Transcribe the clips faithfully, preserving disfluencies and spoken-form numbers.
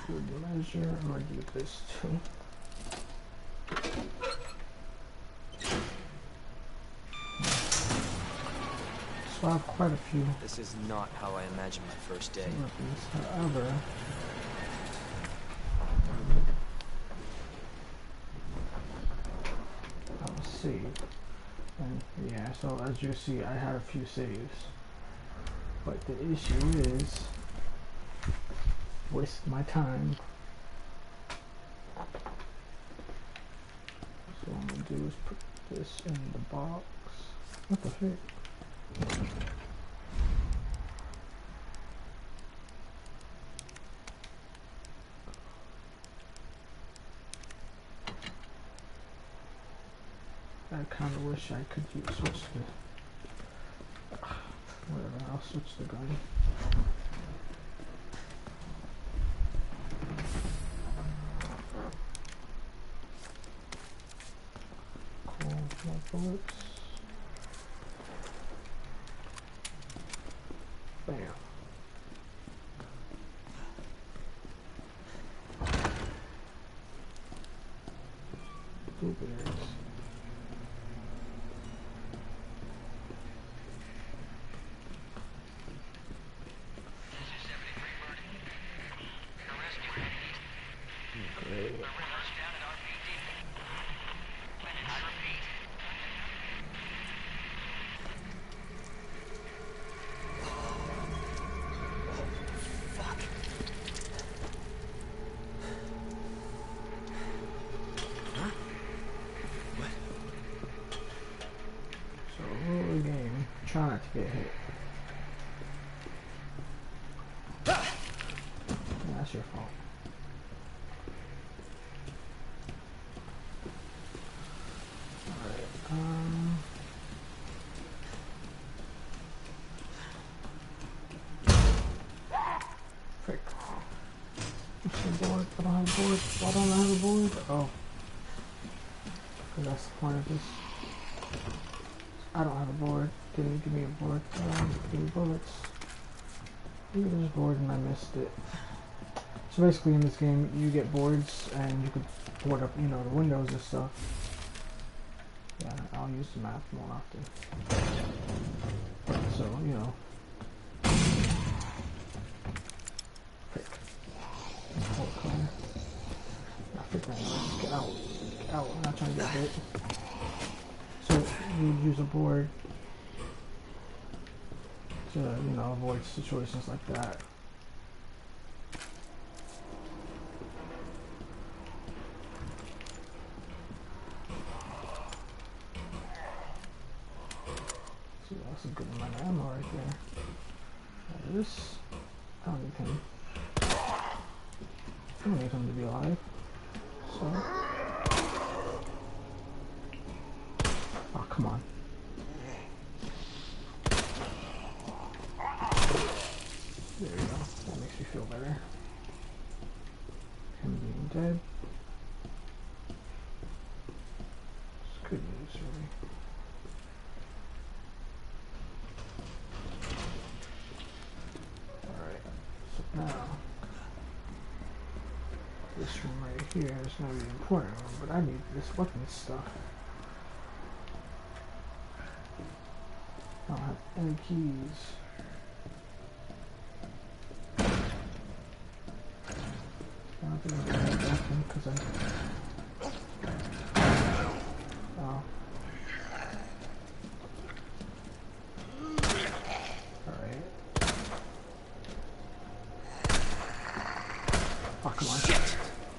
good measure. I'm gonna do this too. So I have quite a few. This is not how I imagined my first day. Weapons, however. I'll save. And yeah, so as you see, I had a few saves. But the issue is, waste my time. So what I'm gonna do is put this in the box. What the heck? I kind of wish I could use, switch the, whatever, I'll switch the gun. Cool, more bullets. Bam. Blueberries. Try not to get hit. Yeah, that's your fault. Alright, um... frick. What's the board? I don't have a board. Why don't I have a board? Oh. Because that's the point of this. I don't have a board. Didn't give me a board. Um, give me bullets. Maybe there's a board and I missed it. So basically in this game you get boards and you could board up, you know, the windows and stuff. Yeah, I'll use the map more often. So, you know. Frick. Oh, come. Nah, frick that. Get out. Get out. I'm not trying to get hit. So you use a board to, you know, avoid situations like that. See, that's a good amount of ammo right there. Now this, I don't need him. I don't need him to be alive. So, oh, come on. There you go. That makes me feel better. Him being dead. It's good news, really. Alright. So now, this room right here is going to be the important room, but I need this weapon stuff. I don't have any keys. I don't think I'm going to have weapon because I... Oh. Alright. Oh, come on. Shit.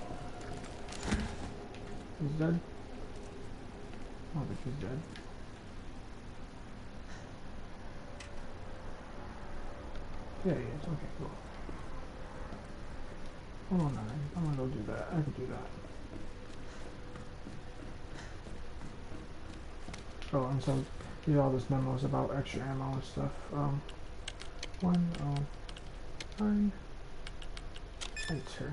He's dead? I don't think he's dead. Yeah, he is. Okay, cool. Hold on, I'm gonna go do that. I can do that. Oh, and so these are all those memos about extra ammo and stuff. Um, one oh nine. Enter.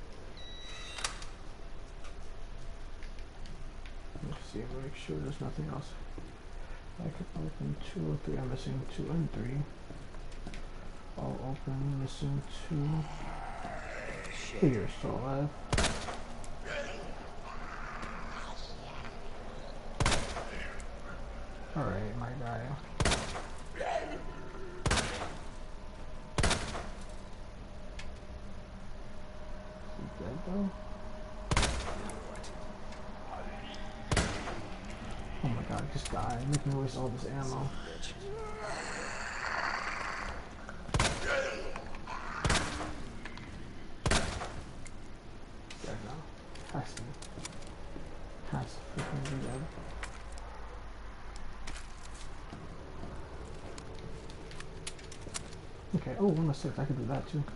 Let's see, make sure there's nothing else. I can open two or three. I'm missing two and three. I'll open, missing two. Shit. You're still alive. Alright, my guy. Is he dead though? Oh my god, just die. Making me waste all this ammo. Bitch. Dead now. Has to. Has to freaking be dead. Okay, oh, one of six. I could do that too.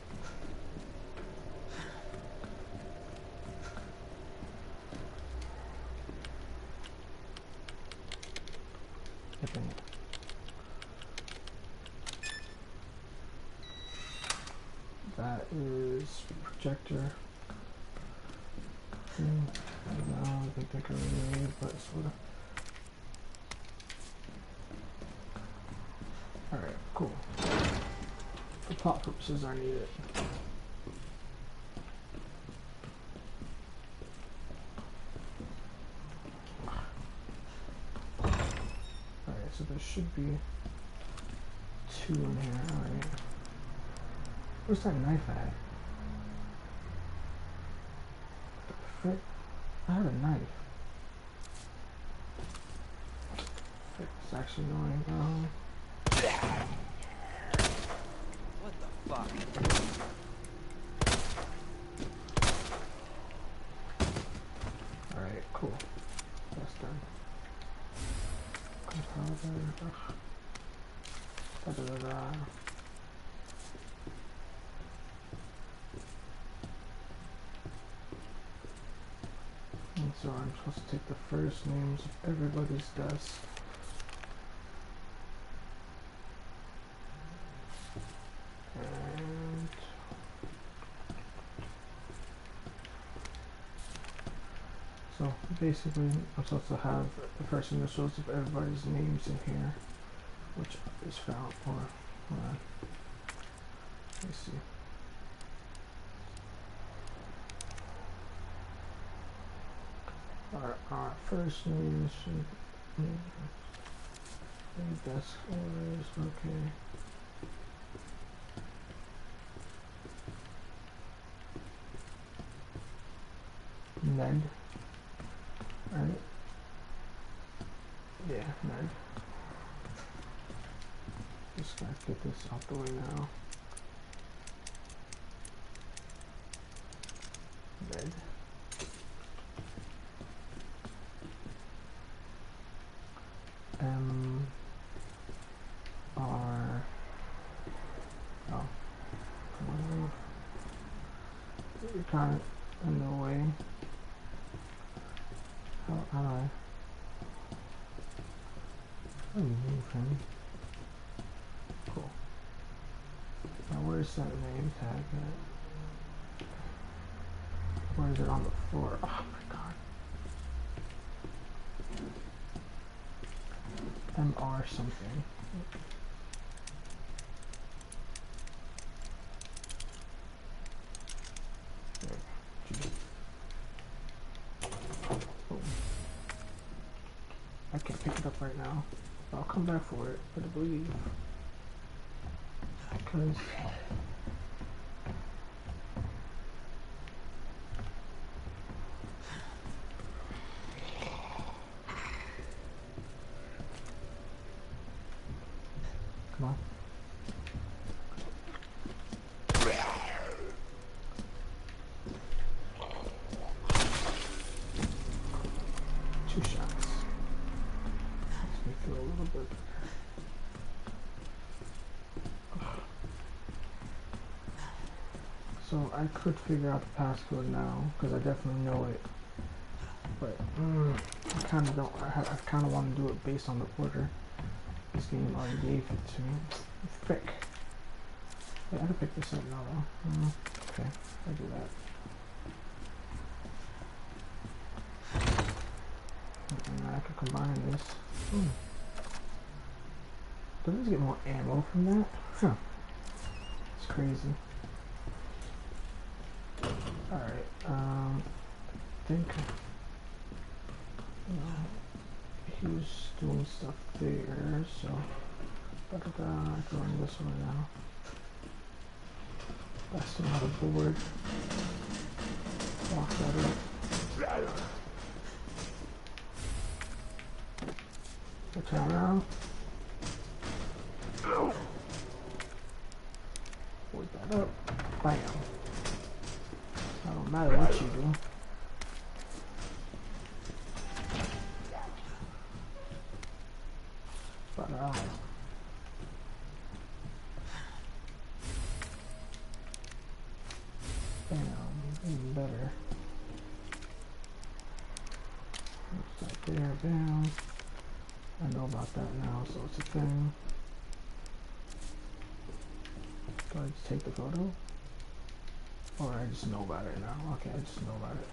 I think. That is projector. Hmm. No, I think they can really need, but sort of. Alright, cool. For plot purposes, I need it. Alright, so there should be two in here. Alright. Where's that knife at? The frick? I have a knife. Frick, it's actually annoying. Um, What the fuck? Alright, cool. That's done. Gunpowder. Ugh. Da da da da. And so I'm supposed to take the first names of everybody's deaths. And so basically I'm supposed to have the first initials of everybody's names in here, which is found, or hold on. Let's see. Our, our first name should be desk orders, okay. Ned. Right? Yeah, Ned. Just gotta get this out the way now. Ned. M R oh come on, move. You're kind of in the way. How, how do I how do you move him? Cool. Now where's that name tag at? Where is it on the floor? Oh my god. M R something. There. G. Boom. I can't pick it up right now. I'll come back for it, but I believe. Because come on. Two shots. Makes me feel a little bit better. So I could figure out the passcode now because I definitely know it, but mm, I kind of don't. I, I kind of want to do it based on the order this game already gave it to me. Frick. Wait, I can pick this up now though. Mm, okay, I do that. And then I can combine this. Hmm. Does this get more ammo from that? Huh. It's crazy. Alright, um, I think no, he was doing stuff there, so da da da, I go on this one now. I still have a board. Lock that up. I turn around. Board that up. Bam. I don't matter what you do. But uh bam, even better. Right there, bam. I know about that now, so it's a thing. Do I just take the photo? Or I just know about it now? Okay, I just know about it.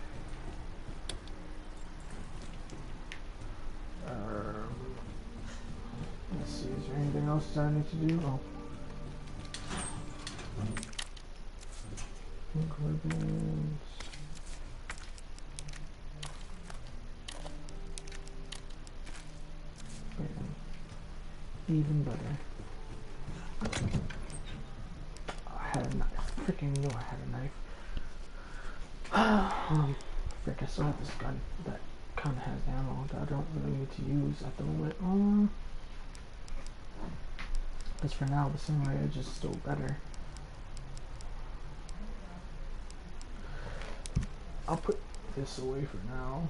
Um, let's see, is there anything else that I need to do? Oh. Pink ribbons. Bam. Even better. I had a knife. Freaking knew I had a knife. um, frick, I still have this gun that kind of has ammo that I don't really need to use at the moment. Um, because for now, the samurai edge is still better. I'll put this away for now.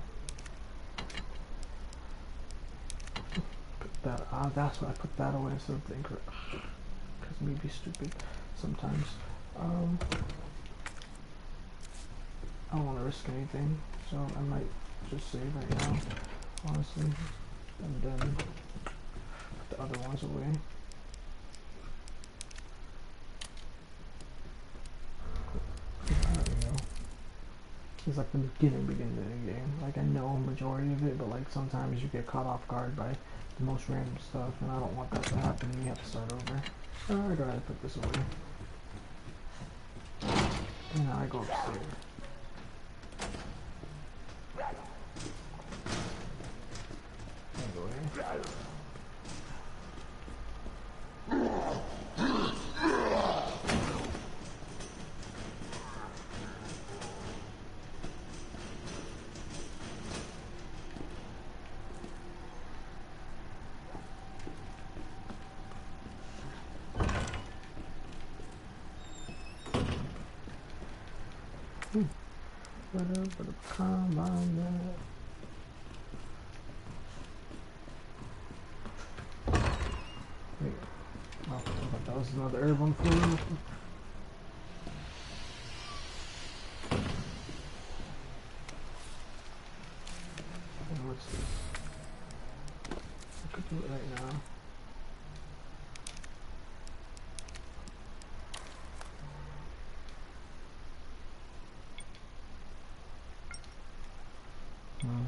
Put that. Ah, uh, that's why I put that away instead of the incorrect. Because me be stupid sometimes. Um, I don't want to risk anything, so I might just save right now, honestly, and then put the other ones away. I don't know. It's like the beginning, beginning of the game. Like I know a majority of it, but like sometimes you get caught off guard by the most random stuff, and I don't want that to happen. You have to start over. Oh, I gotta put this away. And now I go upstairs. Hmm. But uh, but uh, come on that. Wait. Oh, I thought that was another herb on the floor. What's this? I could do it right now. Hmm.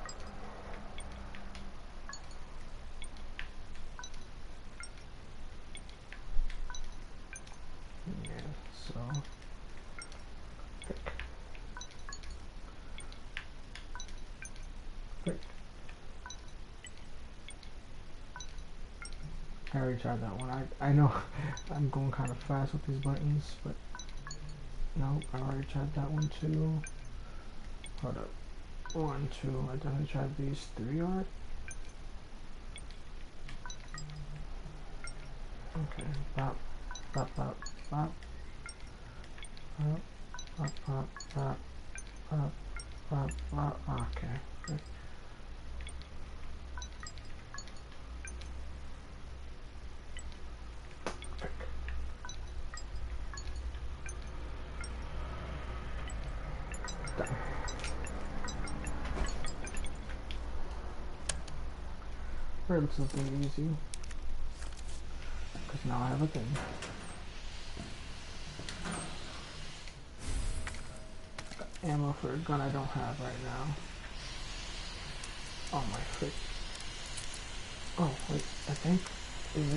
Yeah, so pick. Pick. I already tried that one. I I know I'm going kind of fast with these buttons, but no, I already tried that one too. Hold up. One, two, I definitely tried these. Three are. Okay. Bop, bop, bop, bop. Bop, bop, bop, bop, bop, bop, bop. Okay. Good. Done. Relatively something easy. Because now I have a thing. Ammo for a gun I don't have right now. Oh my frick. Oh wait, I think, is it?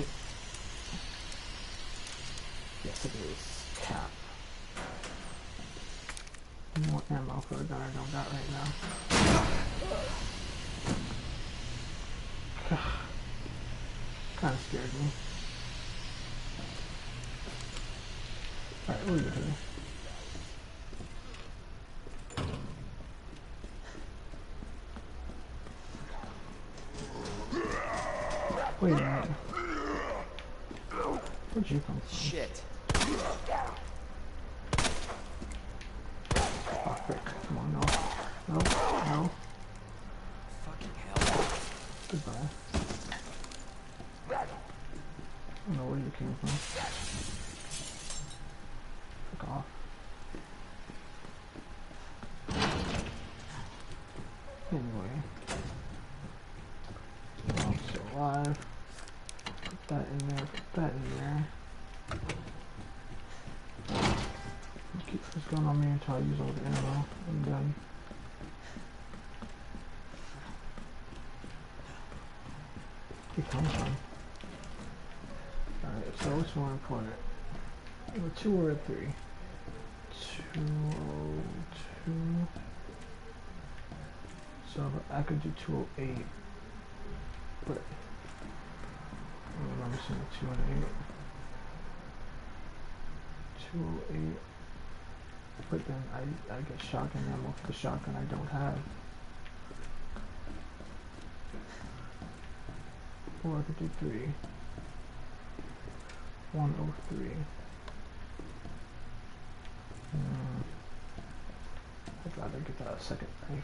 Yes it is. Cap. More ammo for a gun I don't got right now. Kind of scared me. Alright, what are you doing? Wait a minute. Where'd you come from? Shit. Oh, frick. Come on, no. No, no. Fucking hell. Goodbye. I don't know where you came from. Fuck off. Anyway. Oh, I'm still alive. Put that in there, put that in there. Keep this gun on me until I use all the ammo, and then he comes from. Alright, so which one I put it? A two or a three? Two oh two. So I could do two oh eight, but I remember seeing two and eight. two oh eight. But then I, I get shotgun ammo for the shotgun I don't have. Or I could do three. one oh three. Hmm. I'd rather get that second knife.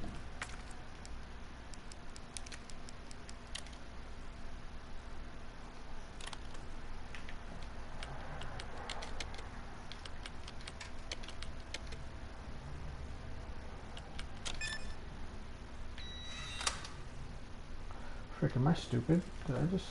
Frick, am I stupid? Did I just...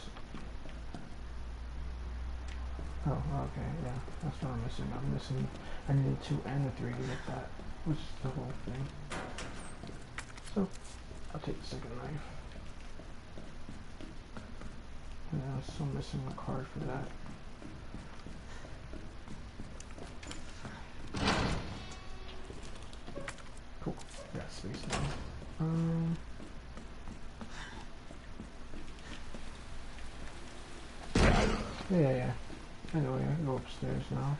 Oh, okay, yeah. That's what I'm missing. I'm missing... I need a two and a three to get that, which is the whole thing. So, I'll take the second knife. And I'm still missing a card for that. Cool. Got space now. Um... Yeah, yeah, yeah. Anyway, I can go upstairs now.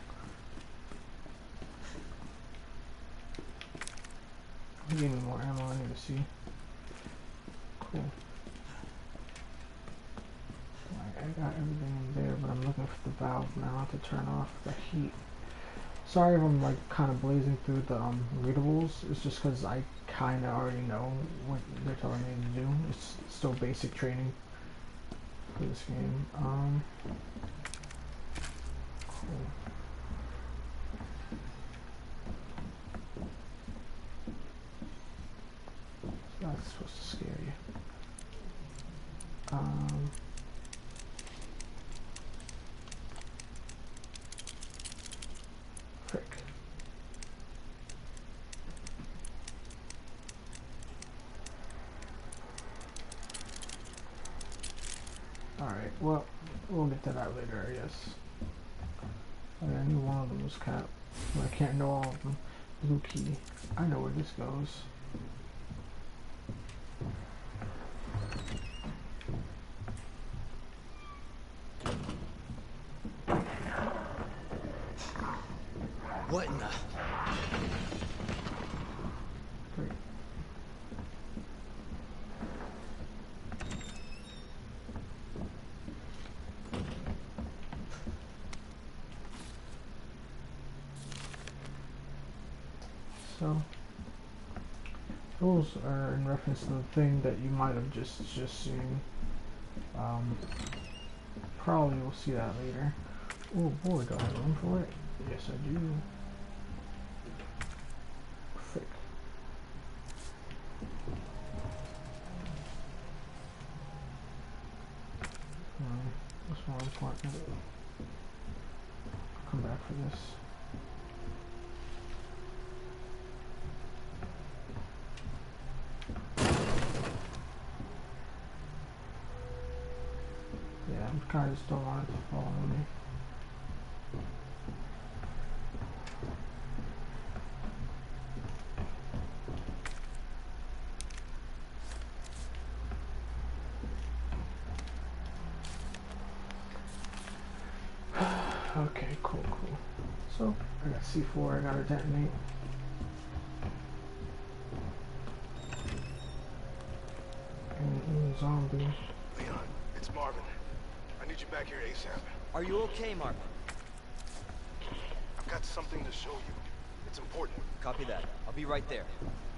Give me more ammo, I need to see. Cool. Right, I got everything in there, but I'm looking for the valve now to turn off the heat. Sorry if I'm like kind of blazing through the um, readables. It's just because I kind of already know what they're telling me to do. It's still basic training for this game. Um, cool. So that's supposed to scare you. Um, frick. Alright, well, we'll get to that later, I guess. Okay, I knew one of them was cap, but I can't know all of them. Blue key. I know where this goes. What in the... Great. So, those are in reference to the thing that you might have just just seen. Um, probably will see that later. Oh boy, do I have room for it? Yes, I do. Frick. Um, what's more important? I'll come back for this. Yeah, I kind of just don't want it to follow me. Okay, cool, cool. So, I got C four, I gotta detonate. And, and zombie. Leon, it's Marvin. I need you back here ASAP. Are you okay, Marvin? I've got something to show you. It's important. Copy that. I'll be right there.